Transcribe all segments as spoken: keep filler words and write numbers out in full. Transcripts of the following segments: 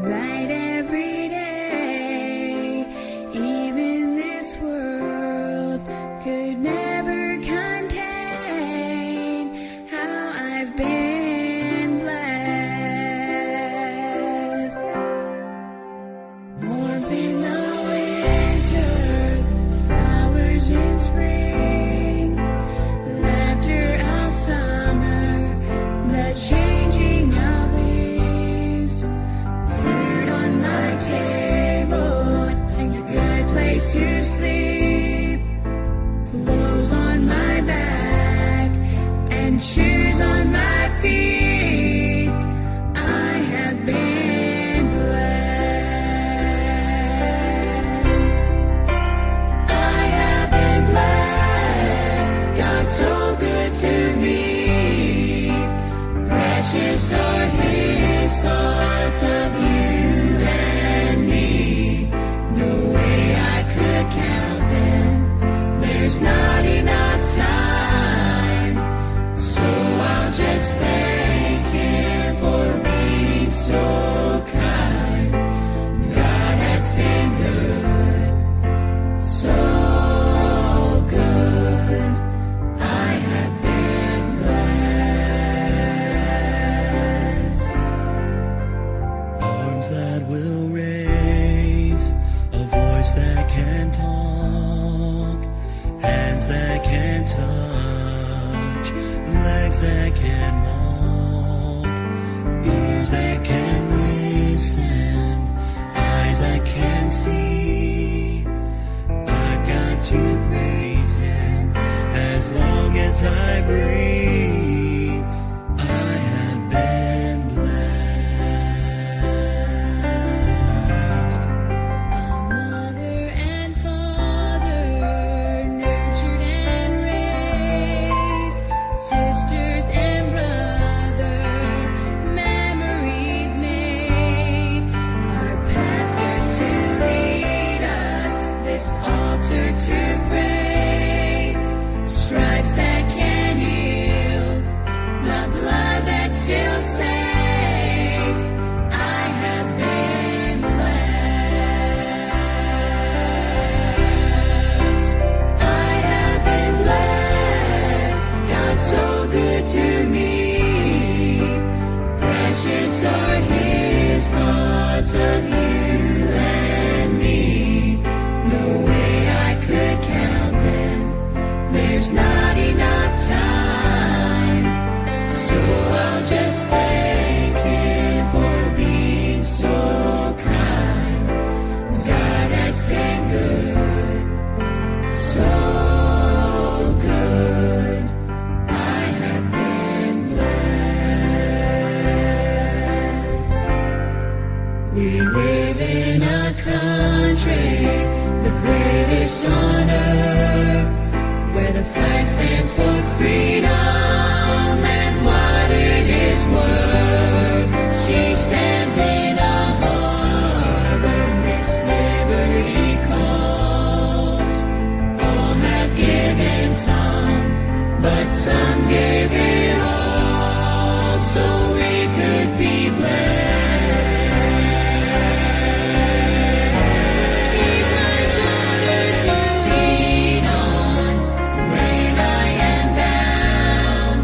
right every day. Even this world could never contain how I've been blessed. Warmth in the winter, flowers in spring, laughter of summer, the changing of leaves, food on my table, and a good place to sleep, clothes on my back, and shoes on my feet. I have been blessed. I have been blessed. God's so good to me. Precious are His thoughts of you and me. No way I could count them. There's not enough time. So I'll just thank Him for being so kind. God has been good, so good. I have been blessed. Arms that will raise, a voice that can talk, hands that can touch, legs that can walk, ears that can listen, eyes that can see. I've got to praise Him as long as I breathe. I have been blessed. A mother and father, nurtured and raised, sisters and brother, memories made, our pastor to lead us, this altar to pray, stripes that can heal, the blood that still saves. I have been blessed. I have been blessed. God's so good to me. Precious are His thoughts of you and me. No way I could count them. There's not enough time. So I'll just thank Him for being so kind. God has been good, so good. I have been blessed. We live in a country, the greatest on earth, where the flag stands for freedom and what it is worth. She stands in a harbor midst liberty calls. All have given some, but some gave it all, so we could be blessed. He's my shoulder to lean on when I am down.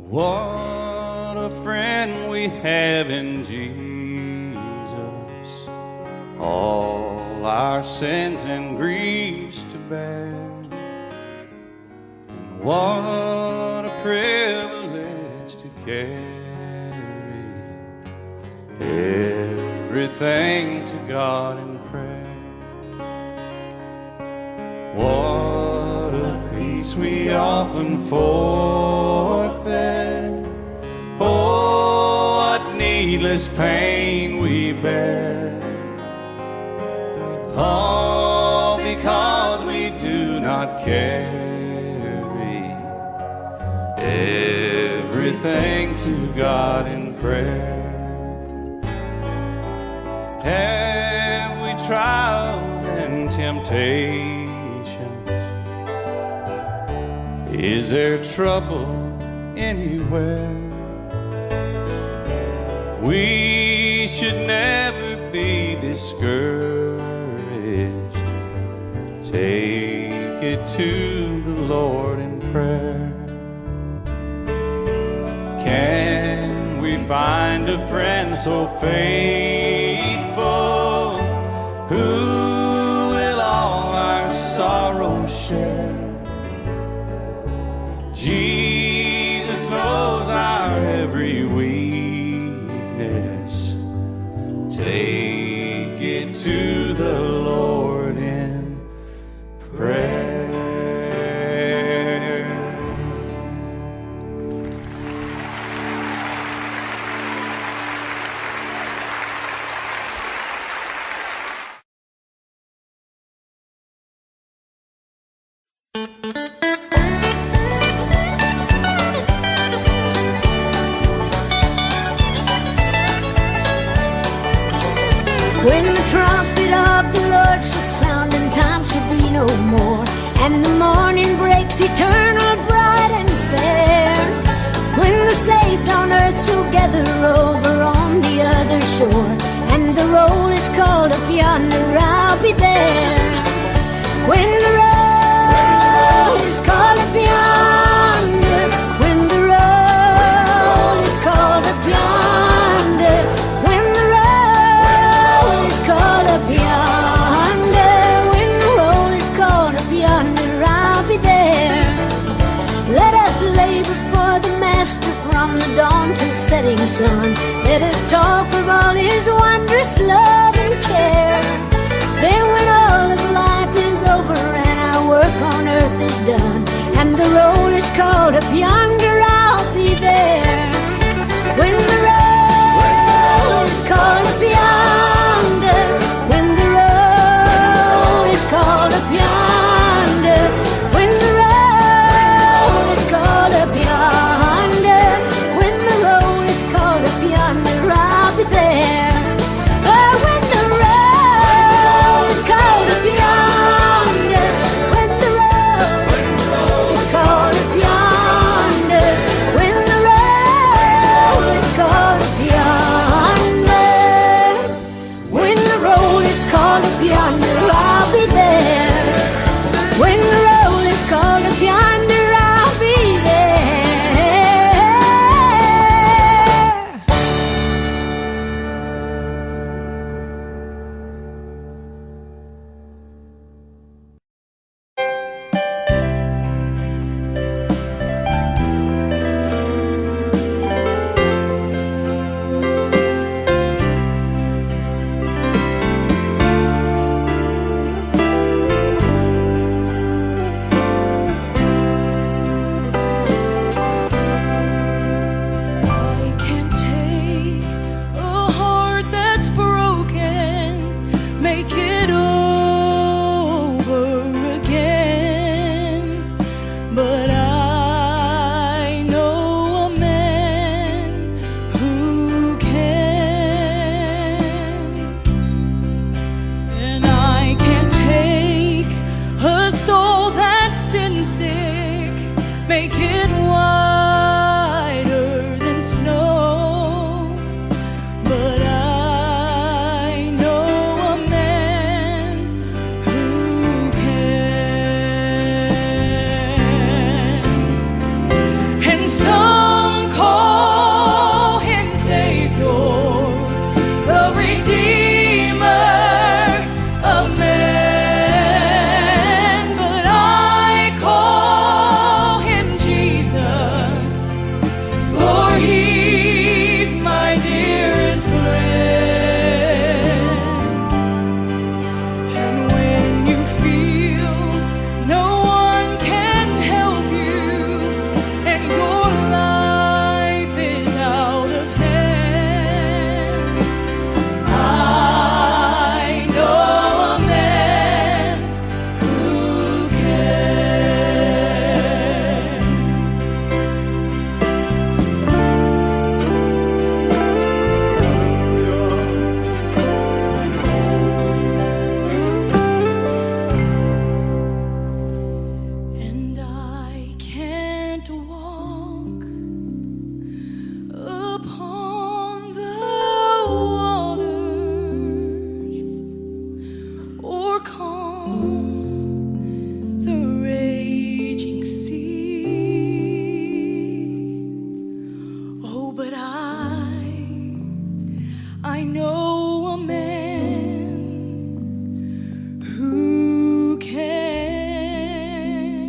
What a friend we have in Jesus, all our sins and griefs to bear. And what a privilege to carry everything to God in prayer. What a peace we often forfeit. Oh, what needless pain we bear. All because we do not carry everything to God in prayer. Have we trials and temptations? Is there trouble anywhere? We should never be discouraged. Take it to the Lord in prayer. Can we find a friend so faithful, who will all our sorrows share? Jesus knows our every weakness. Take it to the Lord in prayer. When the trumpet of the Lord shall sound and time shall be no more, and the morning breaks eternal, bright and fair, when the saved on earth shall gather over on the other shore, and the roll is called up yonder, I'll be there. When the roll is called up yonder, when the roll is called up yonder, when the roll is called up yonder, when the roll is called up yonder, I'll be there. Let us labor for the Master from the dawn till setting sun. Let us talk of all His wondrous love and care. Then when all of life is over and our work on earth is done, and the roll is called up yonder, I'll be there. When the roll is called up yonder, when the roll is called up yonder, when the roll is called up yonder, when the roll is called up yonder, I'll be there. Oh, when the roll is called up yonder, when the roll is called up yonder, when the roll is called up yonder.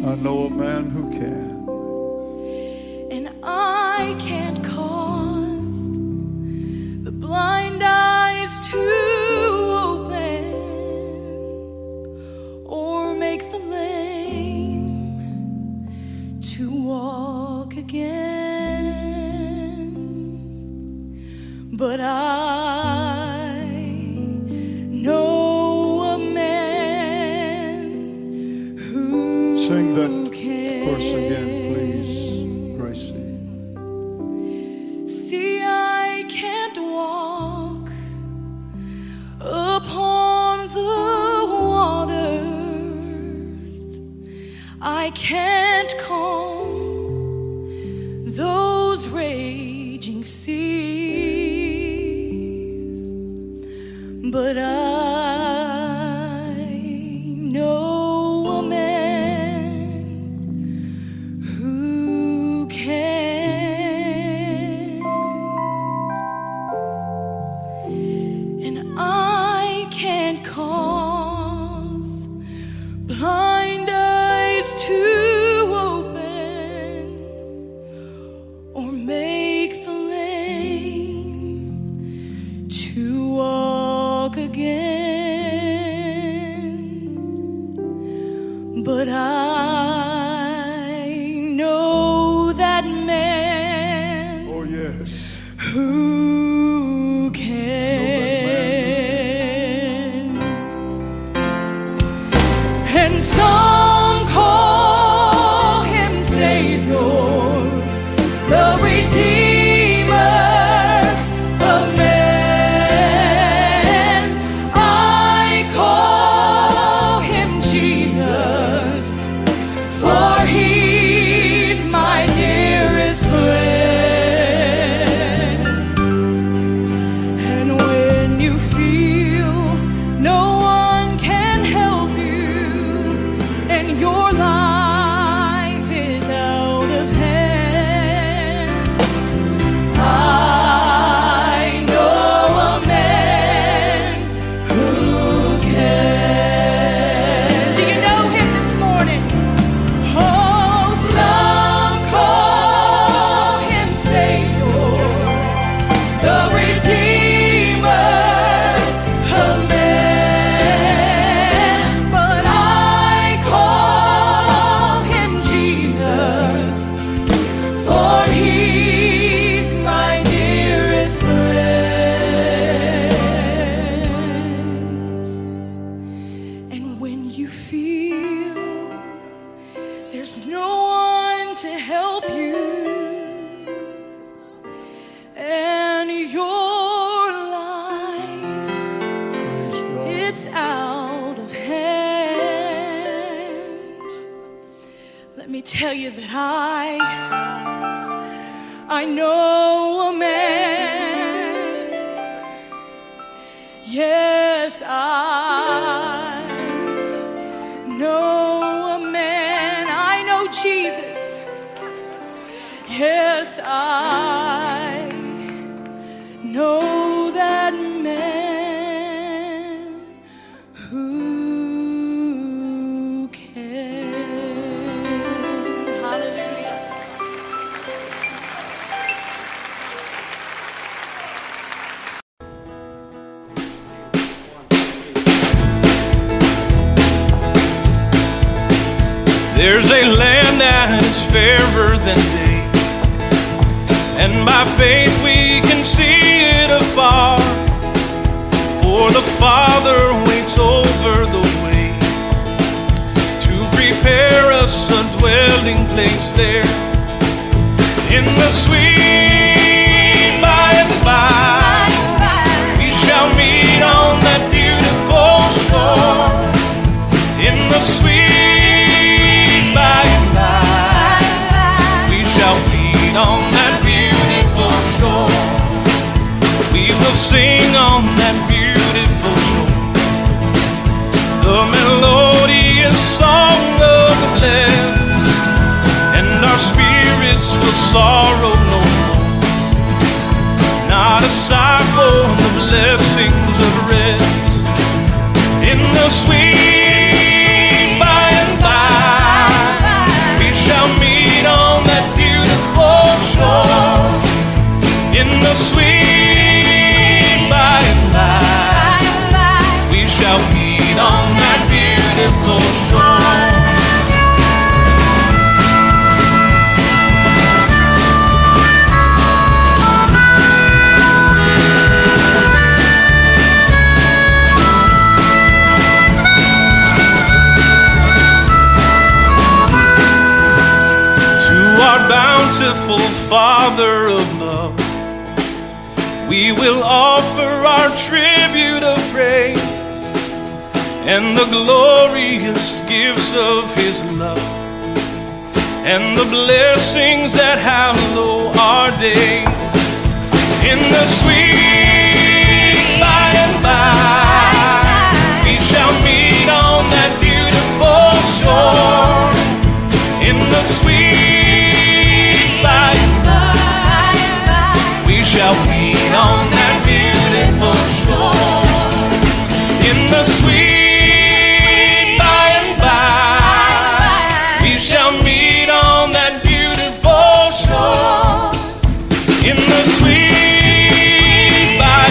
I know a man who can. And I can't cause the blind eyes to open or make the lame to walk again. But I know a man who Sing that can. verse again, please, Gracie. See, I can't walk upon the waters. I can't calm those raging seas. But I know a man who can. And I can't cause blind eyes to open or make the lame to walk again. But I know that man Oh, yes. who can. And some call him Savior, the Redeemer of men. I call him Jesus, for he's my dearest friend. And when you feel no one can help you and your life is out of hand, I know a man who can. Do you know him this morning? Oh, some call him Savior, the Redeemer of men. But I call him Jesus, for he's my dearest friend. And when you feel there's no one to help you and your life Praise God. it's out of hand, let me tell you that I I know a man. Yes, I know a man. I know Jesus. Yes, I know that man who can. Hallelujah. There's a land that is fairer than day, and by faith we can see it afar. For the Father waits over the way to prepare us a dwelling place there. In the sweet by and by, we shall meet on that beautiful shore. In the sweet by and by, we shall meet on that beautiful shore. We will sing on that beautiful shore the melodious song of the blessed, and our spirits will sorrow no more. Not a sigh for the blessings of rest. In the sweet by and by, faithful Father of love, we will offer our tribute of praise and the glorious gifts of His love and the blessings that hallow our days. In the sweet by and by, we shall meet on that beautiful shore. In the sweet by and by, we shall meet on that beautiful shore. In the sweet by and by, we shall meet on that beautiful shore. In the sweet by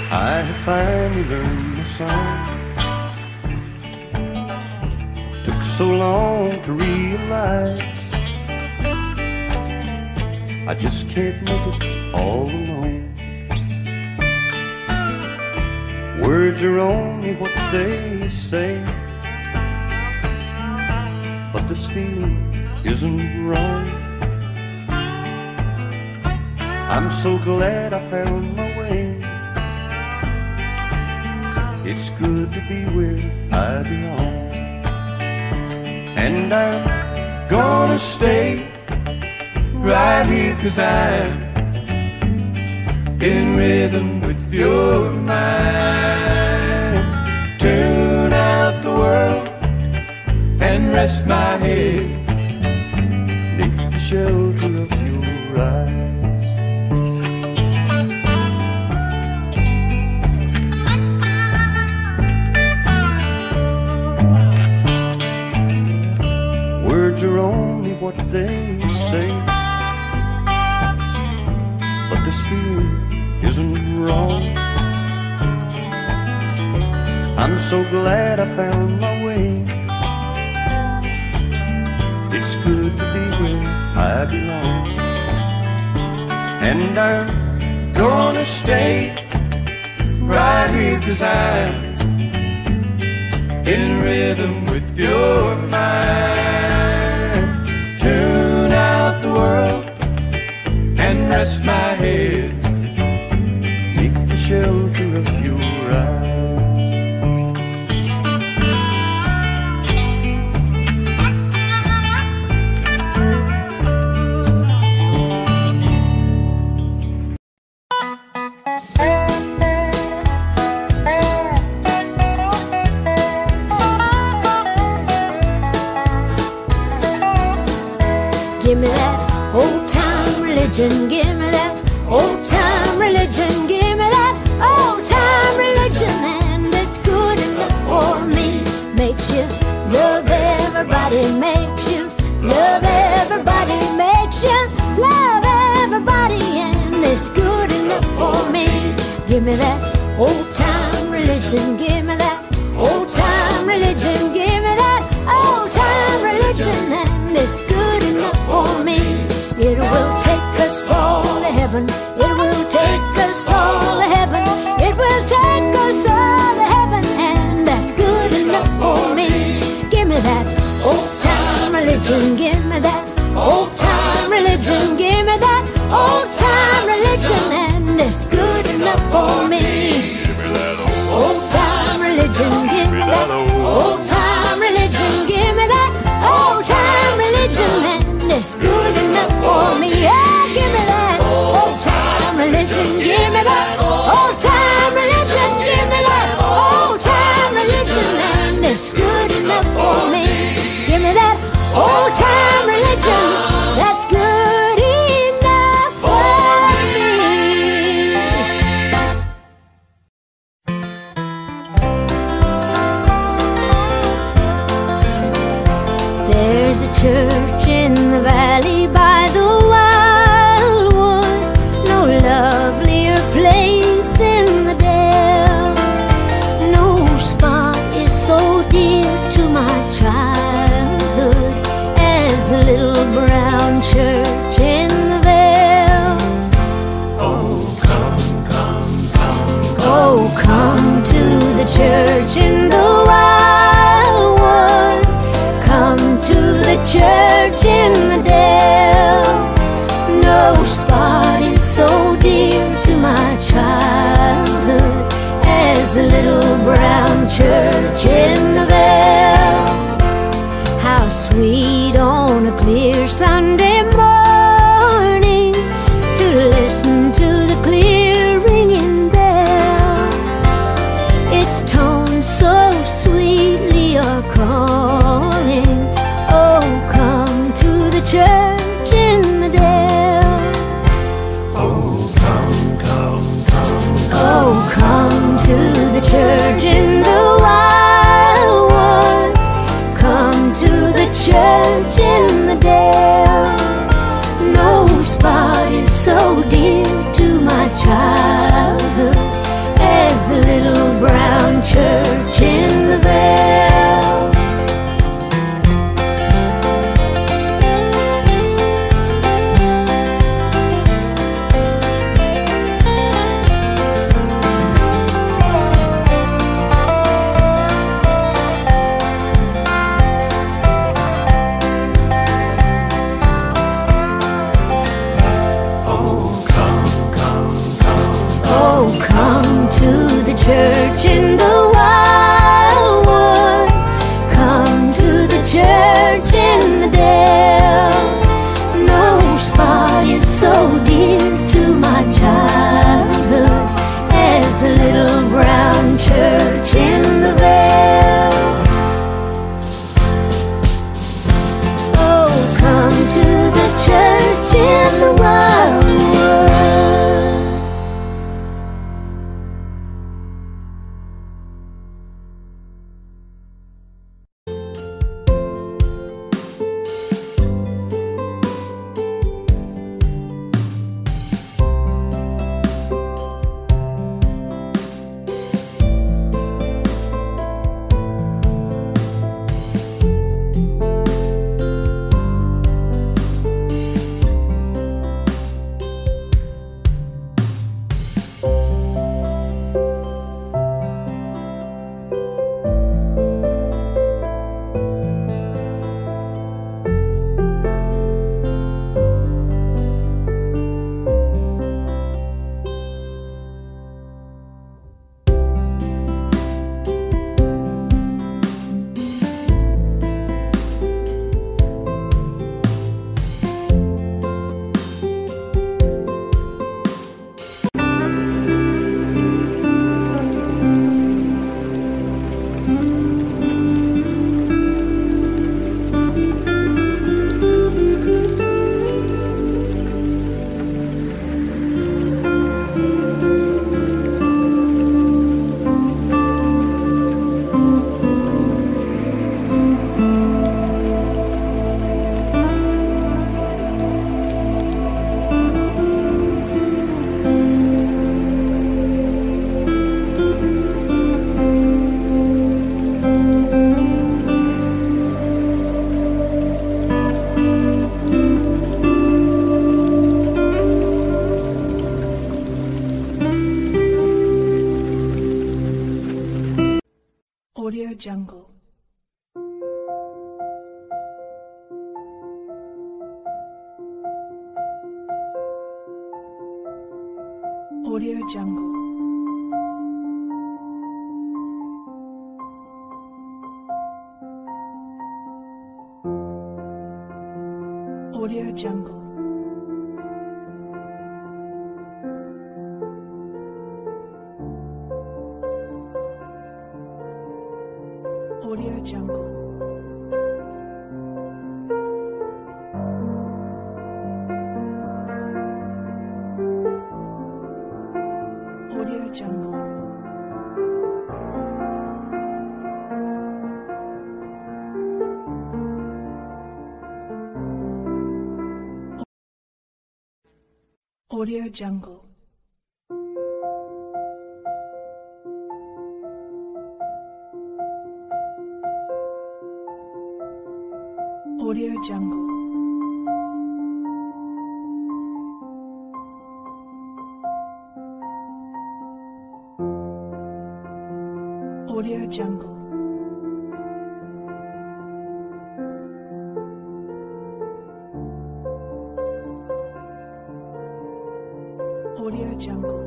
I have finally learned the song. Took so long to realize I just can't make it all alone. Words are only what they say, but this feeling isn't wrong. I'm so glad I found my way. It's good to be where I belong. And I'm gonna stay right here, 'cause I'm in rhythm with your mind. Tune out the world and rest my head beneath the shelter of your eyes. Words are only what they say, but this feeling isn't wrong. I'm so glad I found my way. It's good to be where I belong. And I'm gonna stay right here, 'cause I'm in rhythm with your mind. Tune out the world and rest my head beneath the shelter of your eyes. Give me that old-time religion, give me that old-time religion, give me that old-time religion, and it's good enough for me. Makes you love everybody, makes you love everybody, makes you love everybody, and it's good enough for me. Give me that old-time religion, give me that old-time religion, give me that old-time religion, and it's good enough for me. It will take us all to heaven, it will take us all to heaven, it will take us all to heaven, and that's good enough for me. Give me that old-time religion, give me that old-time religion, give me that old-time religion, and it's good enough for me. Old-time religion, give me that old-time religion, give me that old-time religion, and it's good enough for me. Yeah, give me that old-time religion, give me that old-time religion, give me that old-time religion, and it's good enough for me. Give me that old-time religion, that's good enough for me. There's a church in the valley by the wildwood, no lovelier place in the dale. No spot is so dear to my childhood as the little brown church in the vale. Oh, come, come, come, Oh, come to the church in the wildwood, come to the church in the dale. No spot is so dear to my childhood as the little brown church in the vale. How sweet on a clear Sunday morning to listen to the clear ringing bell. Its tones so sweetly are calling, oh, come to the church in the dale. oh, come, come, come, Oh, come to the church in the wildwood, come to the church in the dale. No spot is so dear to my childhood come to the church in the wildwood. Come to the church in the dale. No spot is so dear to my childhood as the little brown church in the vale. Oh, come to the church in the wildwood. Audio Jungle. Audio Jungle. Audio Jungle. Audio Jungle. Audio Jungle. Audio Jungle. Audio Jungle. Audio Jungle. Audio Jungle.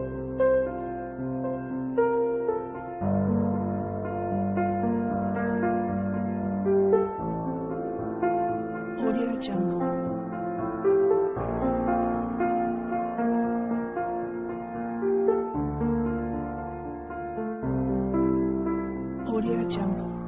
Audio Jungle. Audio Jungle.